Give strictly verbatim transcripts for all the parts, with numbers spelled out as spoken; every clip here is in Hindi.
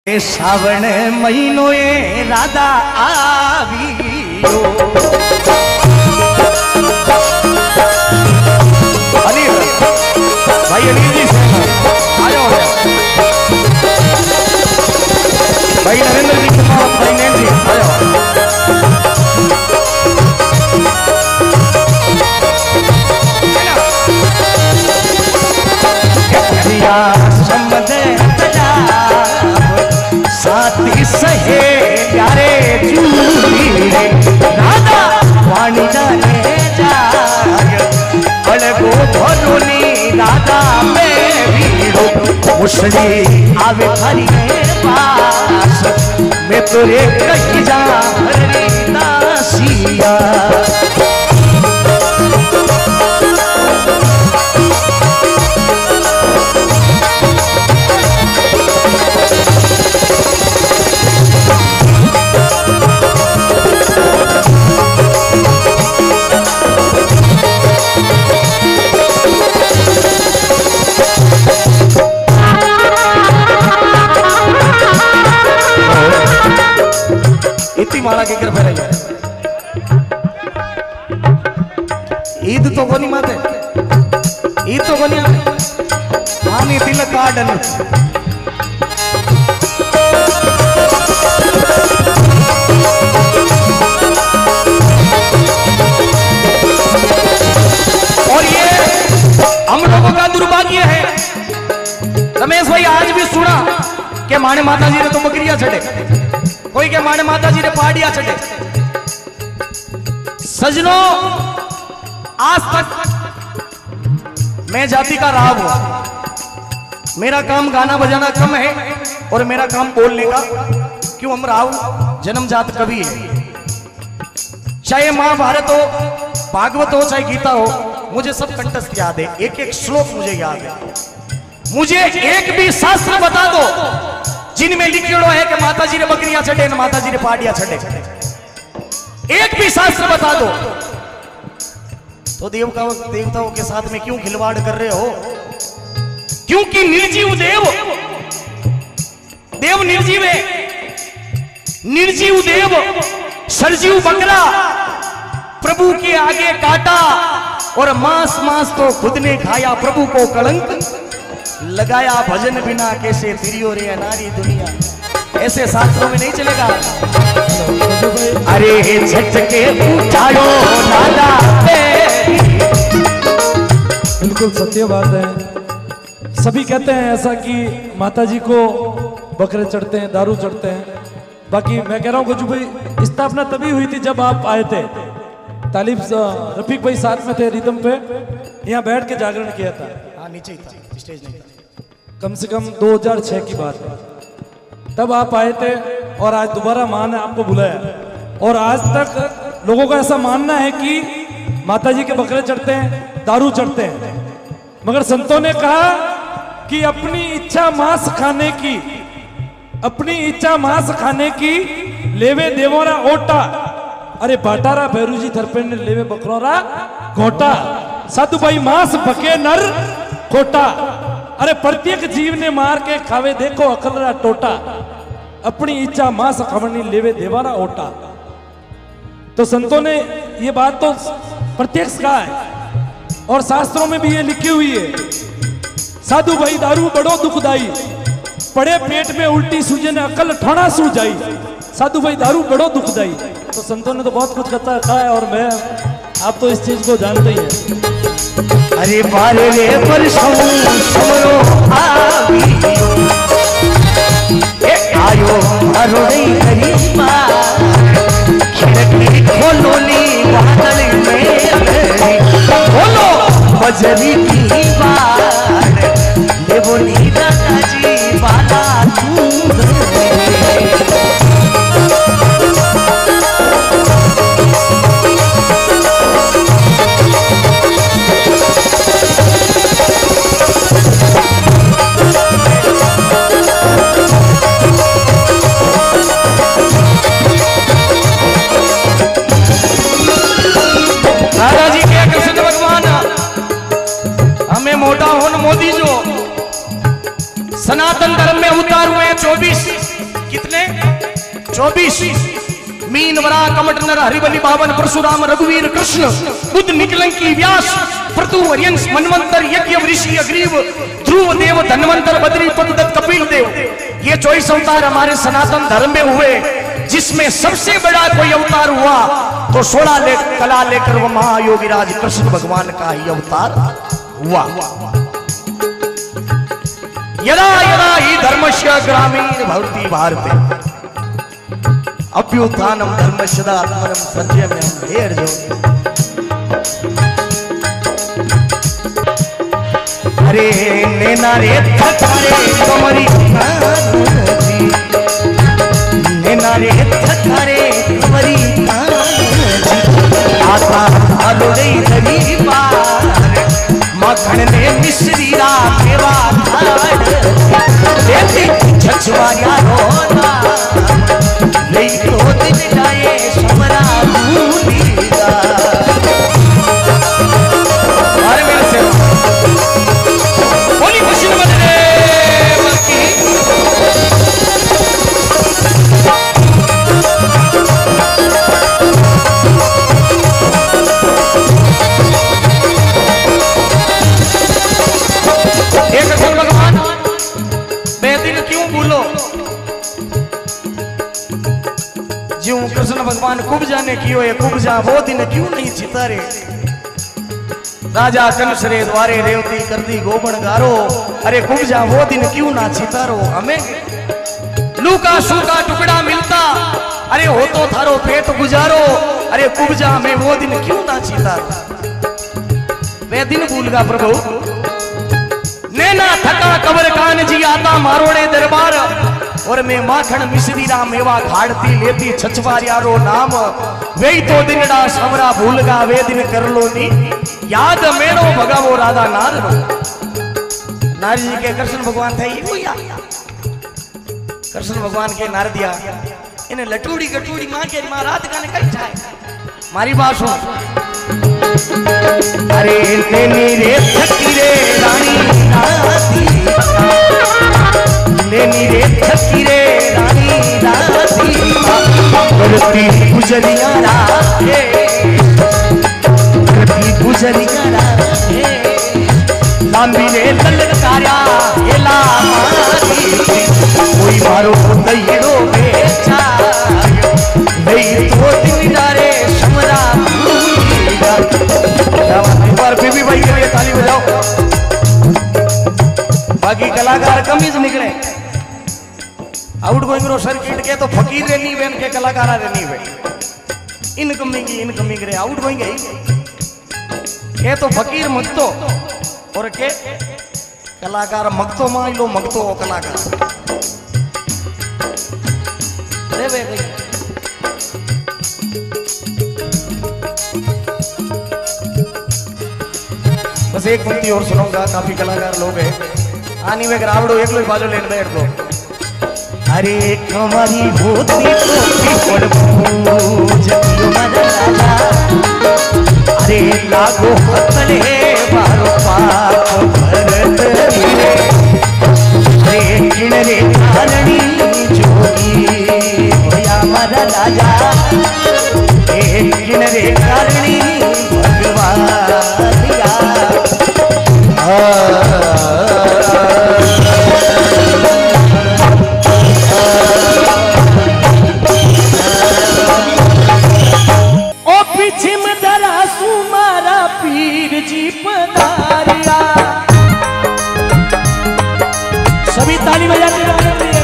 श्रावण महीनो ए राधा आवियो अनिल भाई अनिल जी आ जाओ भाई नरेंद्र जी कुमार भाई नैन जी आ जाओ साथी सहे प्यारे चूड़ी रे राधा वाणी जाने जाग अलगो भरोनी राधा में भीड़ो मुसली आवे थारी पास मैं तोरे कही जा रे दासिया इतनी माला के कर फैले ईद तो कोनी माते ईद तो कोनी आनी दिल काडन और ये हम लोगों का दुर्भाग्य है। रमेश भाई आज भी सुना कि माने माता जी ने तो बकरियां छड़े, कोई के माने माता जी ने पहाड़ियां चढ़े। सजनों आज तक मैं जाति का रहा हूं, मेरा काम गाना बजाना कम है और मेरा काम बोलने का, क्यों हम रहा हूं जन्म जात कवि है। चाहे महाभारत हो, भागवत हो, चाहे गीता हो, मुझे सब कंठस्थ याद है, एक एक श्लोक मुझे याद है। मुझे एक भी शास्त्र बता दो जिनमें लिखियो है कि माता जी ने बकरियां छड़े न माता जी ने पहाड़ियां छड़े, एक भी शास्त्र बता दो। तो देव का देवताओं के साथ में क्यों खिलवाड़ कर रहे हो? क्योंकि निर्जीव देव देव निर्जीव है, निर्जीव देव सरजीव बकरा प्रभु के आगे काटा और मांस मांस तो खुद ने खाया, प्रभु को कलंक लगाया। भजन बिना कैसे तिरियो रे अनारी दुनिया, ऐसे शास्त्रों में नहीं चलेगा। अरे झटके उठायो नादा, बिल्कुल सत्य बात है। सभी कहते हैं ऐसा कि माता जी को बकरे चढ़ते हैं, दारू चढ़ते हैं। बाकी मैं कह रहा हूँ गजू भाई, स्थापना तभी हुई थी जब आप आए थे। तालिब रफीक भाई साथ में थे, रिदम पे यहाँ बैठ के जागरण किया था। हाँ नीचे ही था, स्टेज नहीं था। कम से कम दो हज़ार छह की बात है, तब आप आए थे और आज दोबारा मां ने आपको बुलाया। और आज तक लोगों का ऐसा मानना है कि माता जी के बकरे चढ़ते हैं, दारू चढ़ते हैं, मगर संतों ने कहा कि अपनी इच्छा मांस खाने की, अपनी इच्छा मांस खाने की लेवे देवोरा ओटा। अरे बाटारा भैरू जी थरपे ने लेवे बकरोरा घोटा। साधु भाई मांस भके नर खोटा। अरे प्रत्येक जीव ने मार के खावे देखो अकलरा टोटा। अपनी इच्छा मांस खावनी लेवे देवारा ओटा। तो संतों ने ये बात तो प्रत्यक्ष कहा है और शास्त्रों में भी ये लिखी हुई है। साधु भाई दारू बड़ो दुखदाई, पड़े पेट में उल्टी सूझे ने अकल ठोना सूझ जाई। साधु भाई दारू बड़ो दुखदाई। तो संतों ने तो बहुत कुछ कहा है और मैं आप तो इस चीज को जानते ही हैं। अरे बारे रे परसों समरो आवियो, ए आयो अरोई करीबा, खिड़की खोलो नी बादल में खोलो बजरी की बात, ये बोली दादा जी बाला दूध। दादाजी क्या कृष्ण भगवान हमें मोटा होन मोदी जो सनातन धर्म में अवतार हुए चौबीस कितने? चौबीस। मीन वरा कमट नर हरिबली बावन परशुराम रघुवीर कृष्ण बुद्ध निकलंकी व्यास प्रतु वरियंस मनवंतर यज्ञ ऋषि अग्रीव ध्रुव देव धन्वंतर बद्री पतुदत्त कपिल देव। ये चौबीस अवतार हमारे सनातन धर्म में हुए, जिसमें सबसे बड़ा कोई अवतार हुआ तो सोलह ले, कला लेकर वो महायोगीराज कृष्ण भगवान का ही अवतार हुआ। यदा यदा ही धर्मस्य ग्रामीण भवति भारते अभ्युत्थानम धर्मस्य आत्मनम संजयम ढेर जो। अरे नैना रे थकारे कमरी नैना रे थकारे कमरी आत्मा आलो रे धरी पार मखन ने मिश्री रा मेवा खाड़ देती छछवाया रोना नहीं तो दिन जाए समरा भूलिया। अरे मेरे से बोली खुशी बदले बाकी एक असल भगवान बेदिन क्यों भूलो? जो कृष्ण भगवान कुब्जा ने कियो ये कुब्जा वो दिन क्यों नहीं चितारे? राजा कंस रे द्वारे रेवती करती गोबन गारो, अरे कुब्जा वो दिन क्यों ना चितारो? हमें लूका सूका टुकड़ा मिलता, अरे हो तो थारो पेट गुजारो, अरे कुब्जा में वो दिन क्यों ना चितारो? वे दिन भूलगा प्रभु। नैना थका कबर कान जी आता मारोड़े दरबार, और मैं माखन मिश्री रा मेवा घाड़ती लेती छछवारियारो नाम। वे तो दिनड़ा समरा भूलगा वे दिन कर लो नी याद मेरो भगावो राधा नार रो। नारी जी के कृष्ण भगवान थे ये कृष्ण भगवान के नार दिया इन्हें लटूड़ी गटूड़ी मां के मां रात गाने कई जाए मारी बात सुन। अरे नैनी रे थकी रे रानी राती नैनी रे थकी रे रानी राती करती गुजरिया राते करती गुजरिया राते लांबी रे ललकारा एला मारी कोई मारो दईड़ो बेचा नहीं तो दिन डारे समरा भूलिया। एक बार बीबी भाई के लिए ताली बजाओ। बाकी कलाकार कम ही निकले आउट गोइंग रो सर्किट के तो फकीर रे नी बेन के कलाकार रे नी बे इनकमिंग इनकमिंग रे आउट गोइंग है ये तो फकीर मगतो और के कलाकार मगतो मान लो मगतो कलाकार अरे बे बस एक पंक्ति और सुनाऊंगा, काफी कलाकार लोग हैं आनी में ग्रावड़ो एक लोग बाजू लेन बैठ दो। अरे कमरी होती तो पूजतियो मदला अरे लागो हतले बारो पाप भरत मिले अरे किनरे कालनी जोगी भया मदला जा ए किनरे कालनी भगवान दिया। ओ पीछे में दरा सुमारा पीर जी पधारिया सभी ताली बजाते रहते हैं।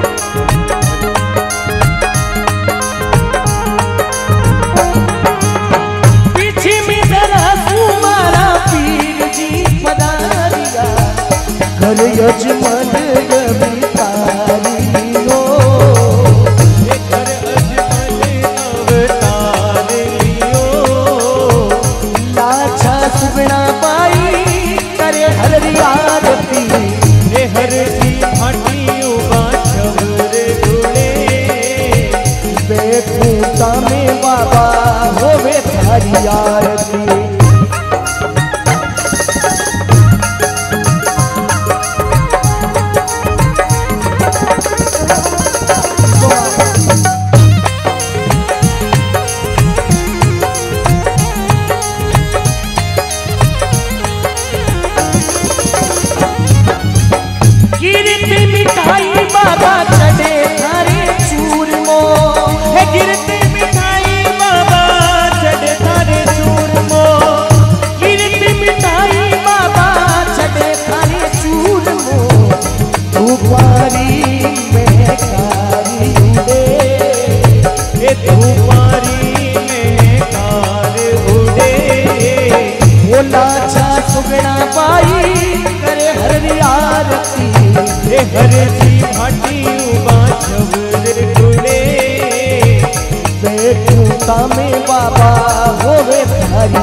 पीछे में दरा सुमारा पीर जी पधारिया घर यजमान गमितारियो घर यजमान अवतारियो लाछा सुगना पाई करे हर आरती रे हर की हटियो बाछवर गुणे बेकूता में बाबा होवे थारी आरती।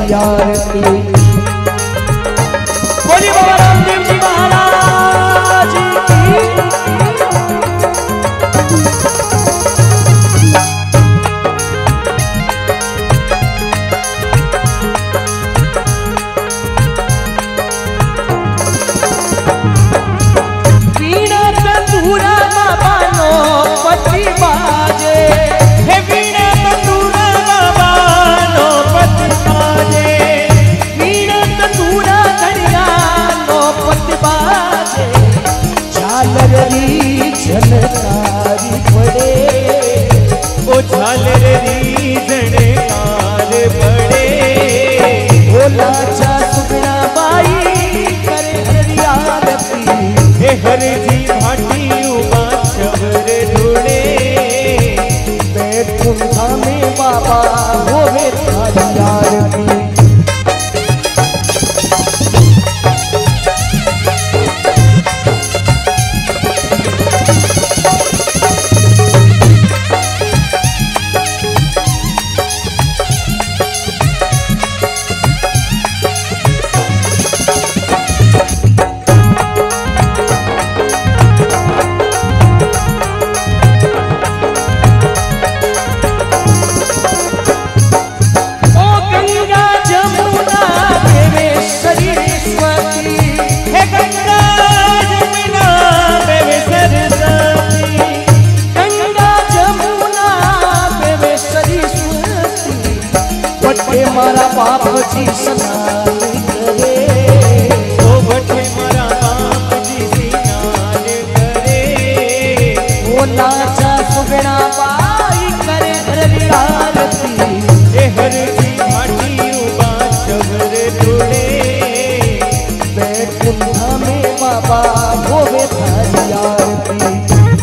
थारी आरती। बोलिए बाबा रामदेव जी महाराज की। झलकारी पड़े ओ झालरी झणकार पड़े ओ लाचा सुगना बाई करे हरी आरती हे हर जी भाटी उमा शबर ढूंढे बैठ कुंठा में बाबा होवे थारी आरती। मारा बाप जी स्नान करे ओ बटे मारा बाप जी स्नान करे ओ लाचा सुगना बाई करे हरी आरती ए हर जी भाटी उबा शबर ढूंढे बैठ कुंठा में बाबा होवे थारी आरती।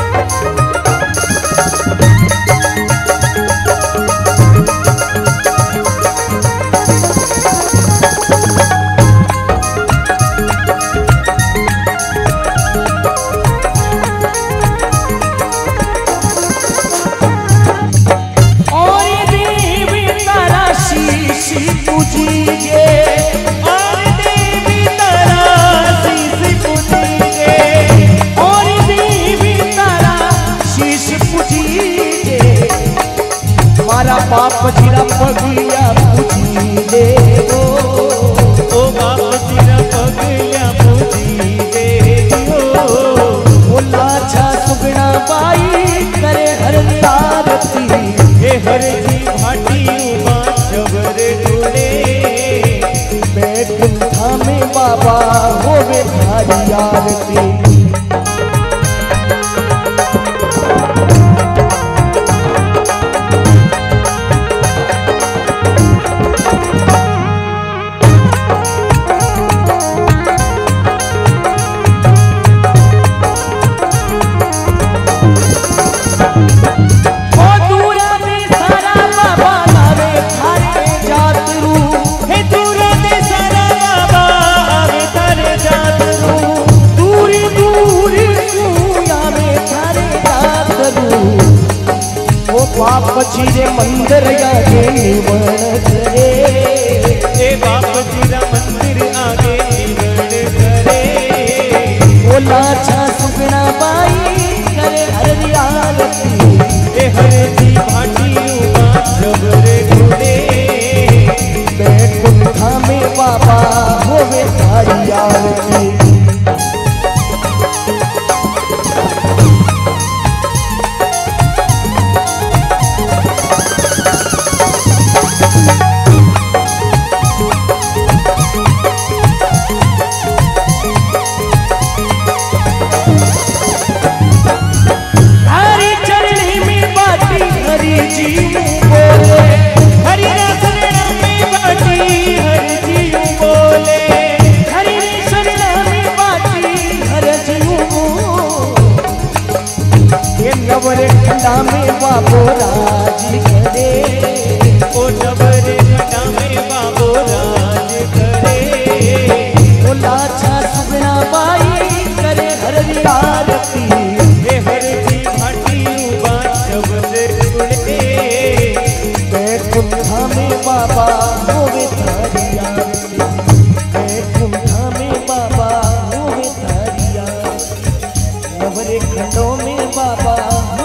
बाप जीरा पगलिया पूजी दे ओ ओ बाप जीरा पगलिया पूजी दे ओ लाचा सुगना बाई करे हर आरती हे हर जी भाटी उमा शबर ढूंढे बैठ कुंठा में बाबा होवे थारी आरती। बाप जी रे मंदिर आगे निवण करे ए बाप जी रा मंदिर आगे निवण करे ओ लाचा सुगना बाई करे हरी आरती ए हर जी भाटी उमा शबर ढूंढे बैठ कुंठा में बाबा होवे थारी आरती। नवरे खंडा में बाबो राज करे ओ नवरे खंडा में बाबो राज करे ओ लाचा सुगना बाई करे हरी आरती हे हर जी भाटी उबा शबर ढूंढे बैठ कुंठा में बाबा होवे थारी नवरे खंडों में बाबा